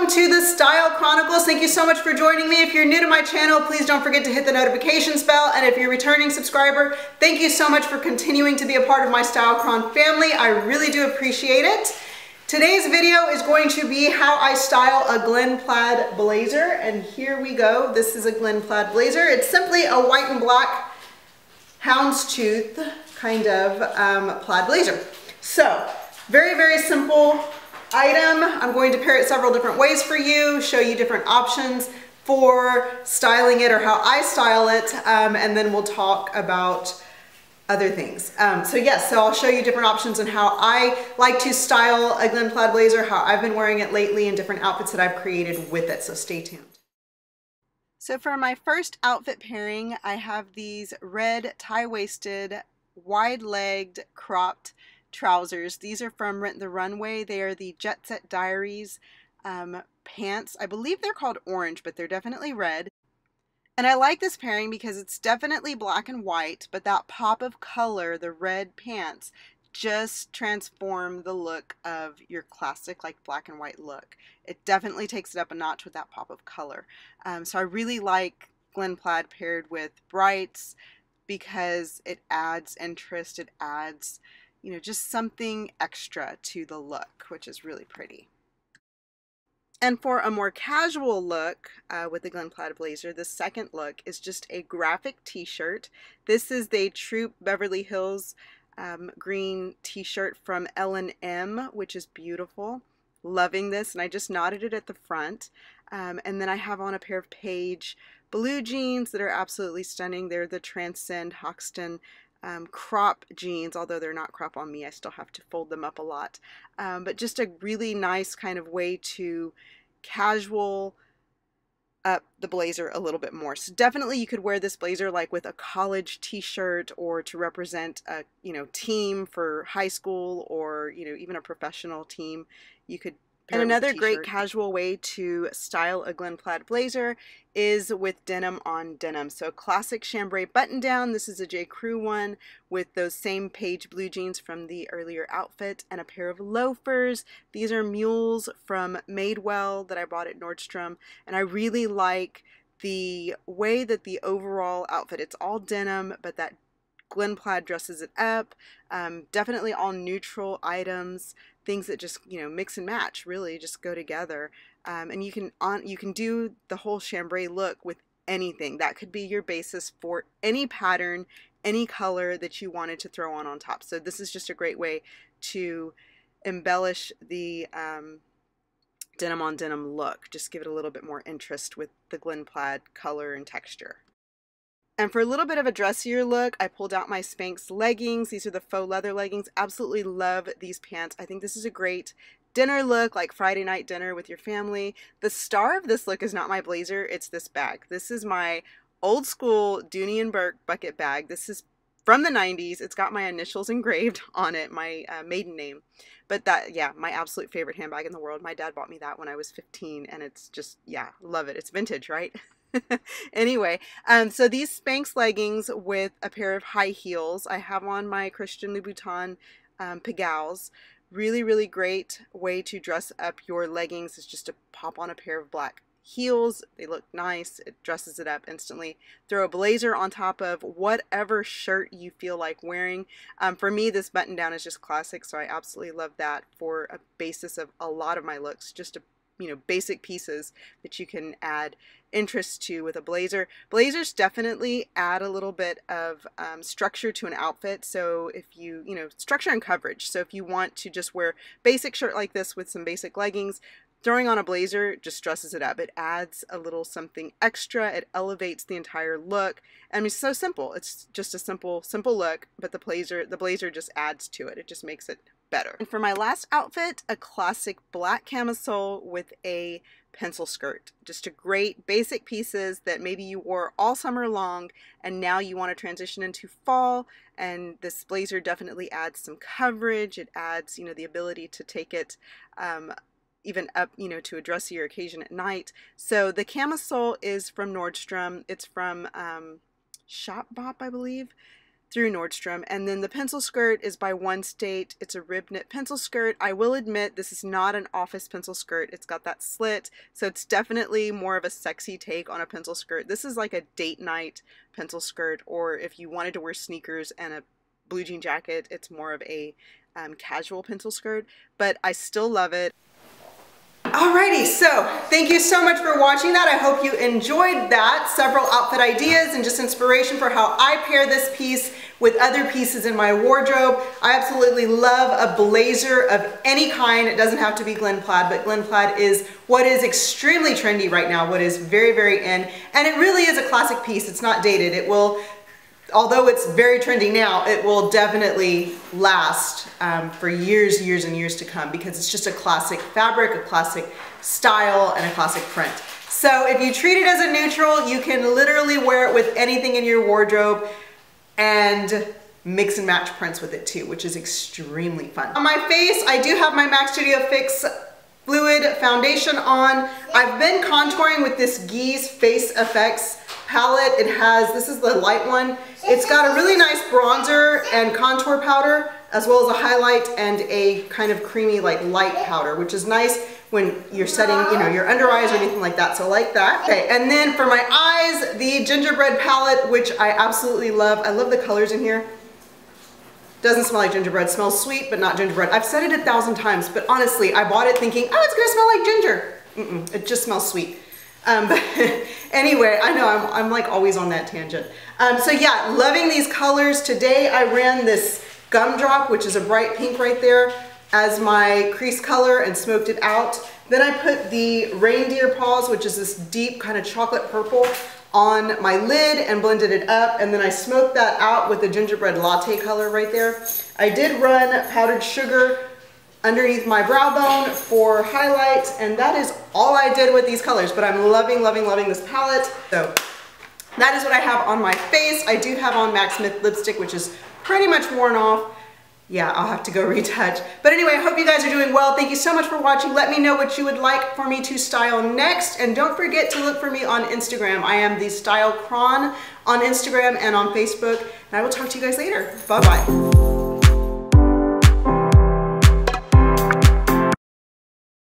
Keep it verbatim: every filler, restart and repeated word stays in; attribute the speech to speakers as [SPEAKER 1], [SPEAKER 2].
[SPEAKER 1] to the Style Chronicles. Thank you so much for joining me. If you're new to my channel, please don't forget to hit the notifications bell. And if you're a returning subscriber, thank you so much for continuing to be a part of my StyleChron family. I really do appreciate it. Today's video is going to be how I style a Glen Plaid blazer. And here we go. This is a Glen Plaid blazer. It's simply a white and black houndstooth kind of um, plaid blazer. So very, very simple item. I'm going to pair it several different ways for you, show you different options for styling it or how I style it, um, and then we'll talk about other things. Um, so yes, so I'll show you different options and how I like to style a Glen Plaid blazer, how I've been wearing it lately, and different outfits that I've created with it, so stay tuned. So for my first outfit pairing, I have these red tie-waisted, wide-legged, cropped trousers. These are from Rent the Runway. They are the Jet Set Diaries um, pants. I believe they're called orange, but they're definitely red. And I like this pairing because it's definitely black and white, but that pop of color, the red pants, just transform the look of your classic like black and white look. It definitely takes it up a notch with that pop of color. Um, so I really like Glen Plaid paired with brights because it adds interest, it adds, you know, just something extra to the look, which is really pretty. And for a more casual look uh, with the Glen Plaid blazer, the second look is just a graphic t-shirt. This is the Troop Beverly Hills um, green t-shirt from L and M, which is beautiful. Loving this, and I just knotted it at the front. Um, and then I have on a pair of Paige blue jeans that are absolutely stunning. They're the Transcend Hoxton Um, crop jeans, although they're not crop on me, I still have to fold them up a lot. Um, but just a really nice kind of way to casual up the blazer a little bit more. So definitely you could wear this blazer like with a college t-shirt or to represent a, you know, team for high school or, you know, even a professional team. You could And another great casual way to style a Glen Plaid blazer is with denim on denim. So a classic chambray button down. This is a J. Crew one with those same Paige blue jeans from the earlier outfit and a pair of loafers. These are mules from Madewell that I bought at Nordstrom. And I really like the way that the overall outfit, it's all denim, but that Glen Plaid dresses it up. Um, definitely all neutral items, things that just, you know, mix and match, really just go together. Um, and you can on you can do the whole chambray look with anything. That could be your basis for any pattern, any color that you wanted to throw on on top. So this is just a great way to embellish the um, denim on denim look. Just give it a little bit more interest with the Glen Plaid color and texture. And for a little bit of a dressier look, I pulled out my Spanx leggings. These are the faux leather leggings. Absolutely love these pants. I think this is a great dinner look, like Friday night dinner with your family. The star of this look is not my blazer, it's this bag. This is my old school Dooney and Bourke bucket bag. This is from the nineties. It's got my initials engraved on it, my uh, maiden name. But that, yeah, my absolute favorite handbag in the world. My dad bought me that when I was fifteen, and it's just, yeah, love it. It's vintage, right? Anyway, um, so these Spanx leggings with a pair of high heels. I have on my Christian Louboutin um, Pigalle. Really, really great way to dress up your leggings is just to pop on a pair of black heels. They look nice. It dresses it up instantly. Throw a blazer on top of whatever shirt you feel like wearing. Um, for me, this button down is just classic, so I absolutely love that for a basis of a lot of my looks. Just a you know, basic pieces that you can add interest to with a blazer. Blazers definitely add a little bit of um, structure to an outfit. So if you, you know, structure and coverage. So if you want to just wear basic shirt like this with some basic leggings, throwing on a blazer just dresses it up. It adds a little something extra. It elevates the entire look. I mean, it's so simple. It's just a simple, simple look, but the blazer, the blazer just adds to it. It just makes it better. And for my last outfit, a classic black camisole with a pencil skirt. Just a great basic pieces that maybe you wore all summer long and now you want to transition into fall, and this blazer definitely adds some coverage. It adds, you know, the ability to take it um, even up, you know, to a dressier occasion at night. So the camisole is from Nordstrom. It's from um, Shop Bop, I believe. through Nordstrom. And then the pencil skirt is by One State. It's a rib knit pencil skirt. I will admit this is not an office pencil skirt. It's got that slit, so it's definitely more of a sexy take on a pencil skirt. This is like a date night pencil skirt, or if you wanted to wear sneakers and a blue jean jacket, it's more of a um, casual pencil skirt, but I still love it. Alrighty, so thank you so much for watching that. I hope you enjoyed that. Several outfit ideas and just inspiration for how I pair this piece with other pieces in my wardrobe. I absolutely love a blazer of any kind. It doesn't have to be Glen Plaid, but Glen Plaid is what is extremely trendy right now, what is very, very in, and it really is a classic piece. It's not dated. It will, although it's very trendy now, it will definitely last um, for years, years and years to come, because it's just a classic fabric, a classic style, and a classic print. So if you treat it as a neutral, you can literally wear it with anything in your wardrobe and mix and match prints with it too, which is extremely fun. On my face, I do have my MAC Studio Fix Fluid Foundation on. I've been contouring with this G's Face Effects palette. It has, this is the light one. It's got a really nice bronzer and contour powder, as well as a highlight and a kind of creamy like light powder, which is nice when you're setting, you know, your under eyes or anything like that. So I like that. Okay, and then for my eyes, the gingerbread palette, which I absolutely love. I love the colors in here. Doesn't smell like gingerbread, smells sweet, but not gingerbread. I've said it a thousand times, but honestly, I bought it thinking, oh, it's gonna smell like ginger. Mm-mm, it just smells sweet. Um, but anyway, I know I'm, I'm like always on that tangent. Um, so yeah, loving these colors. Today I ran this Gumdrop, which is a bright pink right there, as my crease color and smoked it out. Then I put the Reindeer Paws, which is this deep kind of chocolate purple, on my lid and blended it up, and then I smoked that out with the gingerbread latte color right there. I did run powdered sugar underneath my brow bone for highlight, and that is all I did with these colors, but I'm loving, loving, loving this palette. So that is what I have on my face. I do have on Mac Smith lipstick, which is pretty much worn off. Yeah, I'll have to go retouch. But anyway, I hope you guys are doing well. Thank you so much for watching. Let me know what you would like for me to style next. And don't forget to look for me on Instagram. I am the Style Cron on Instagram and on Facebook. And I will talk to you guys later. Bye-bye.